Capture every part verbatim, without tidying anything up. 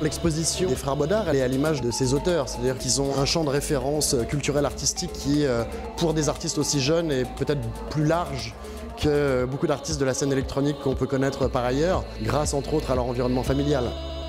L'exposition des frères Bodard, elle est à l'image de ces auteurs, c'est-à-dire qu'ils ont un champ de référence culturel artistique qui, pour des artistes aussi jeunes, est peut-être plus large que beaucoup d'artistes de la scène électronique qu'on peut connaître par ailleurs, grâce entre autres à leur environnement familial.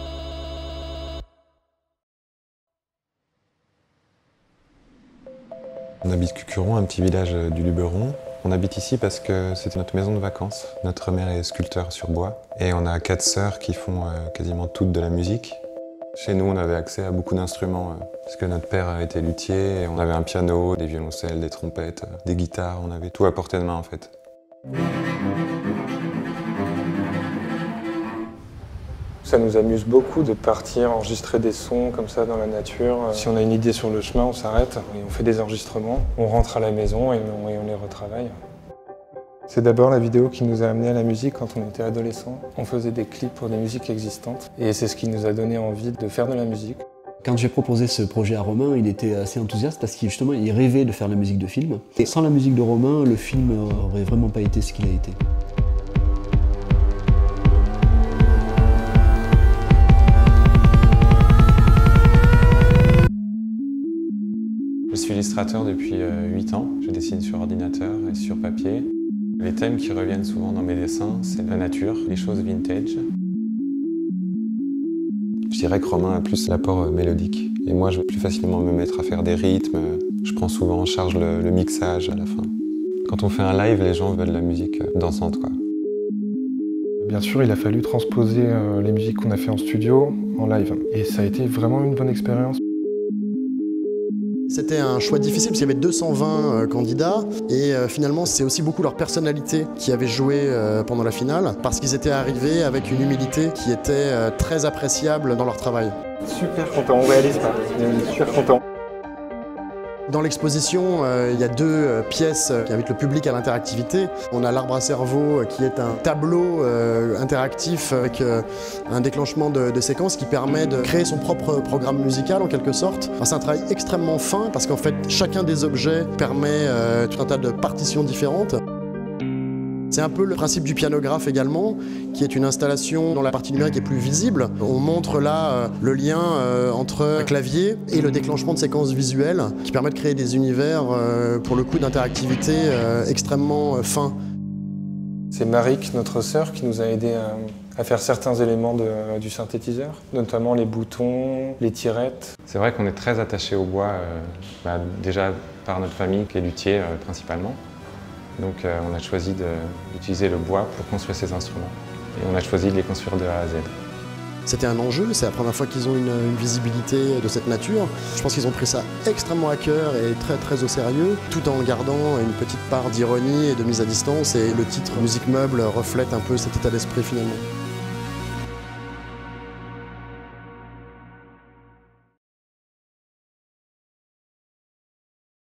On habite Cucuron, un petit village du Luberon. On habite ici parce que c'était notre maison de vacances. Notre mère est sculpteur sur bois et on a quatre sœurs qui font quasiment toutes de la musique. Chez nous, on avait accès à beaucoup d'instruments parce que notre père était luthier et on avait un piano, des violoncelles, des trompettes, des guitares, on avait tout à portée de main en fait. Ça nous amuse beaucoup de partir enregistrer des sons comme ça dans la nature. Si on a une idée sur le chemin, on s'arrête et on fait des enregistrements. On rentre à la maison et on, et on les retravaille. C'est d'abord la vidéo qui nous a amené à la musique quand on était adolescent. On faisait des clips pour des musiques existantes et c'est ce qui nous a donné envie de faire de la musique. Quand j'ai proposé ce projet à Romain, il était assez enthousiaste parce qu'il justement il rêvait de faire la musique de film. Et sans la musique de Romain, le film n'aurait vraiment pas été ce qu'il a été. Je suis illustrateur depuis huit ans. Je dessine sur ordinateur et sur papier. Les thèmes qui reviennent souvent dans mes dessins, c'est la nature, les choses vintage. Je dirais que Romain a plus l'apport mélodique. Et moi, je vais plus facilement me mettre à faire des rythmes. Je prends souvent en charge le, le mixage à la fin. Quand on fait un live, les gens veulent de la musique dansante, quoi. Bien sûr, il a fallu transposer les musiques qu'on a fait en studio en live. Et ça a été vraiment une bonne expérience. C'était un choix difficile parce qu'il y avait deux cent vingt euh, candidats et euh, finalement c'est aussi beaucoup leur personnalité qui avait joué euh, pendant la finale parce qu'ils étaient arrivés avec une humilité qui était euh, très appréciable dans leur travail. Super content, on réalise pas, on est super content. Dans l'exposition, euh, il y a deux euh, pièces qui invitent le public à l'interactivité. On a l'arbre à cerveau euh, qui est un tableau euh, interactif avec euh, un déclenchement de, de séquences qui permet de créer son propre programme musical en quelque sorte. C'est un travail extrêmement fin parce qu'en fait chacun des objets permet euh, tout un tas de partitions différentes. C'est un peu le principe du pianographe également, qui est une installation dont la partie numérique est plus visible. On montre là euh, le lien euh, entre un clavier et le déclenchement de séquences visuelles qui permettent de créer des univers, euh, pour le coup, d'interactivité euh, extrêmement euh, fins. C'est Marik, notre sœur, qui nous a aidé à, à faire certains éléments de, du synthétiseur, notamment les boutons, les tirettes. C'est vrai qu'on est très attaché au bois, euh, bah, déjà par notre famille qui est luthier euh, principalement. Donc euh, on a choisi d'utiliser le bois pour construire ces instruments. Et on a choisi de les construire de A à Z. C'était un enjeu, c'est la première fois qu'ils ont une, une visibilité de cette nature. Je pense qu'ils ont pris ça extrêmement à cœur et très très au sérieux, tout en gardant une petite part d'ironie et de mise à distance. Et le titre Musique Meuble reflète un peu cet état d'esprit finalement.